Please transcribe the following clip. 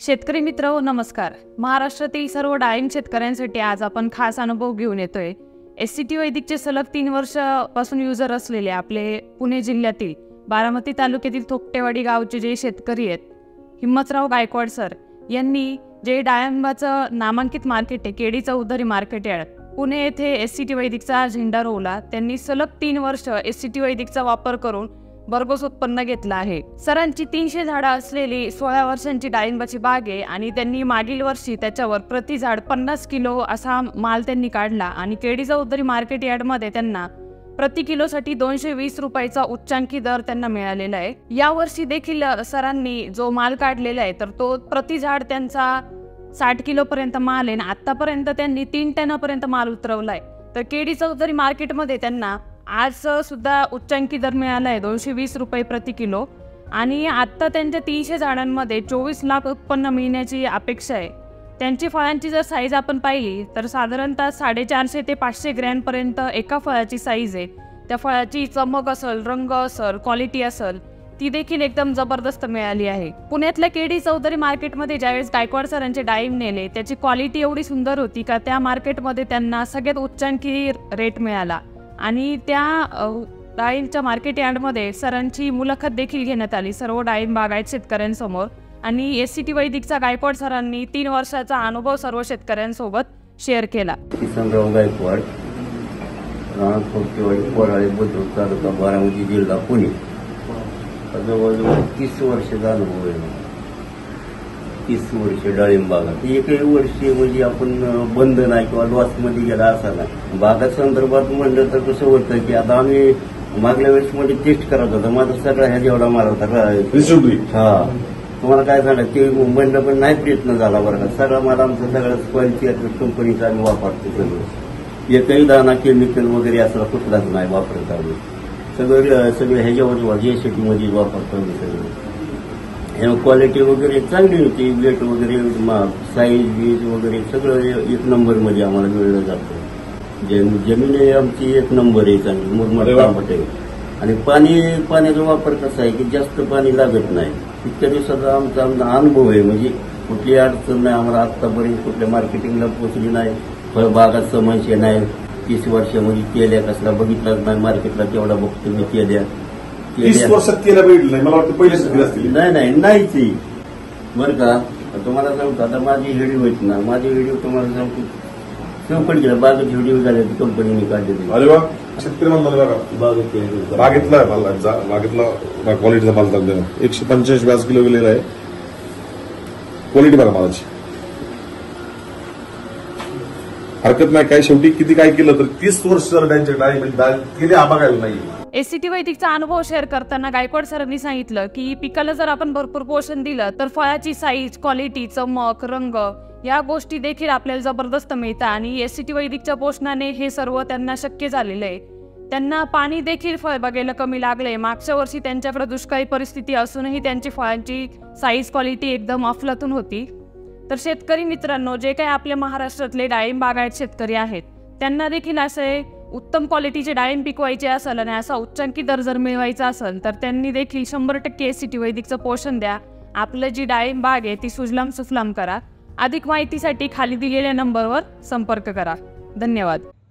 शेतकरी मित्र नमस्कार। महाराष्ट्रातील सर्व डाळिंब शेतकऱ्यांसाठी आज आपण खास अनुभव घेऊन येतोय। एससीटी वैदिकचे सलग 3 वर्षापासून युजर असलेले आपले पुणे जिल्ह्यातील बारामती तालुक्यातील थोपटेवाडी गावचे जे शेतकरी आहेत, हिम्मतराव गायकवाड सर यांनी जे डाळिंबाचं नामांकित मार्केट आहे केडी चौधरी मार्केट यार्ड पुणे येथे एससीटी वैदिकचा झेंडा रोवला। त्यांनी सलग 3 वर्ष एससीटी वैदिकचा वापर करून भरघोस उत्पन्न घेतलं आहे। सरांची 300 झाडं असलेली 16 वर्षांची डाळिंबाची बाग आहे आणि त्यांनी मागील वर्षी त्याच्यावर प्रति झाड 50 किलो असा माल त्यांनी काढला आणि केडी चौधरी मार्केट यार्डमध्ये त्यांना प्रति किलोसाठी 220 रुपयाचा उच्चांकी दर त्यांना मिळालेला आहे। या वर्षी देखील सरांनी जो माल काढलेला आहे तर तो प्रति झाड त्यांचा 60 किलो पर्यंत माल आहे। आतापर्यंत त्यांनी 3 टनापर्यंत माल उतरवलाय। तर केडी चौधरी मार्केटमध्ये त्यांना आज सुद्धा उच्चांकी दर मिळाला आहे 220 रुपये प्रति किलो आणि आता त्यांच्या 300 झाडांमध्ये 24 लाख उत्पन्न मिळण्याची अपेक्षा आहे। त्यांची फळांची जर साईज आपण पाहिली तर साधारणतः 450 ते 500 ग्रॅमपर्यंत एका फळाची साईज आहे। त्या फळाची चमक असेल, रंग असेल, क्वालिटी असेल, ती देखील एकदम जबरदस्त मिळाली आहे। पुण्यातल्या केडी चौधरी मार्केटमध्ये ज्यावेळेस गायकवाड सरांचे डाळिंब नेले त्याची क्वालिटी एवढी सुंदर होती का त्या मार्केटमध्ये त्यांना सगळ्यात उच्चांकी रेट मिळाला आणि त्या डाळिंबच्या मार्केट यार्डमध्ये सरांची मुलाखत देखील घेण्यात आली सर्व डाळिंब बागायत शेतकऱ्यांसमोर आणि एससीटी वैदिकचा गायकवाड सरांनी 3 वर्षाचा अनुभव सर्व शेतकऱ्यांसोबत शेअर केला। किसनराव गायकवाड, कोराळे बुद्रुक तालुका बारामती जिल्हा पुणे। जवळजवळ 30 वर्षाचा अनुभव आहे। 30 वर्ष डाळिंब बागात एकही वर्षी म्हणजे आपण बंद नाही किंवा लॉसमध्ये गेला असा नाही। बागात संदर्भात म्हणलं तर कसं होतं की आता आम्ही मागल्या वेळेस मध्ये टेस्ट करत होता, माझा सगळा ह्या जेवढा माल होता हा तुम्हाला काय सांगा ते मुंबईला पण नाही प्रयत्न झाला बरं का। सगळा माल आमचा सगळा क्वालिटी कंपनीचा आम्ही वापरतो। सगळं एकही दाना केमिकल वगैरे असला कुठलाच नाही वापरत आम्ही। सगळं ह्याच्यावर जेसीटीमध्ये वापरतो आम्ही सगळं। क्वालिटी वगैरे चांगली होती, वेट वगैरे साईज बीज वगैरे सगळं 1 नंबरमध्ये आम्हाला मिळलं जातं। जमीन आमची 1 नंबर आहे, चांगली मुरमाड आहे आणि पाण्याचा वापर कसा आहे की जास्त पाणी लागत नाही। इतक्या दिवसाचा आमचा अनुभव आहे, म्हणजे कुठली अडचण नाही आम्हाला आतापर्यंत, कुठल्या मार्केटिंगला पोचली नाही, फळबागात समस्या नाही। 30 वर्षामध्ये केल्या कसला बघितलाच नाही, मार्केटला तेवढा बघतो मी केल्या 30 वर्षात केल्या बघितलं नाही, मला वाटतं पहिलेच नाहीच बरं का। तुम्हाला सांगतो आता माझी व्हिडिओ होती ना, माझी व्हिडिओ तुम्हाला सांगतो चौकट गेला बागेची व्हिडिओ झाली ती कंपनीने काढलेली। अरे वा, शेतकरी बागेतला क्वालिटीचा माल चाललेला 185 किलो गेलेला आहे। क्वालिटी बघा मालाची, हरकत नाही काय। शेवटी किती काय केलं तर 30 वर्ष केले बघायला नाही। एससीटी वैदिकचा अनुभव शेअर करताना गायकवाड सरांनी सांगितलं की पिकाला जर आपण भरपूर पोषण दिलं तर फळाची साईज, क्वालिटी, चमक, रंग या गोष्टी देखील आपल्याला जबरदस्त मिळतात आणि एससीटी वैदिकच्या पोषणाने हे सर्व त्यांना शक्य झालेलं आहे। त्यांना पाणी देखील फळबागेला कमी लागले। मागच्या वर्षी त्यांच्याकडे दुष्काळी परिस्थिती असूनही त्यांची फळांची साईज, क्वालिटी एकदम अफलातून होती। तर शेतकरी मित्रांनो, जे काही आपल्या महाराष्ट्रातले डाळिंब बागायत शेतकरी आहेत त्यांना देखील असे उत्तम क्वालिटीचे डाळिंब पिकवायचे असेल आणि असा उच्चांकी दर जर मिळवायचा असेल तर त्यांनी देखील 100% एससीटी वैदिकचं पोषण द्या। आपलं जी डाळिंब बाग आहे ती सुजलाम सुफलाम करा। अधिक माहितीसाठी खाली दिलेल्या नंबरवर संपर्क करा। धन्यवाद।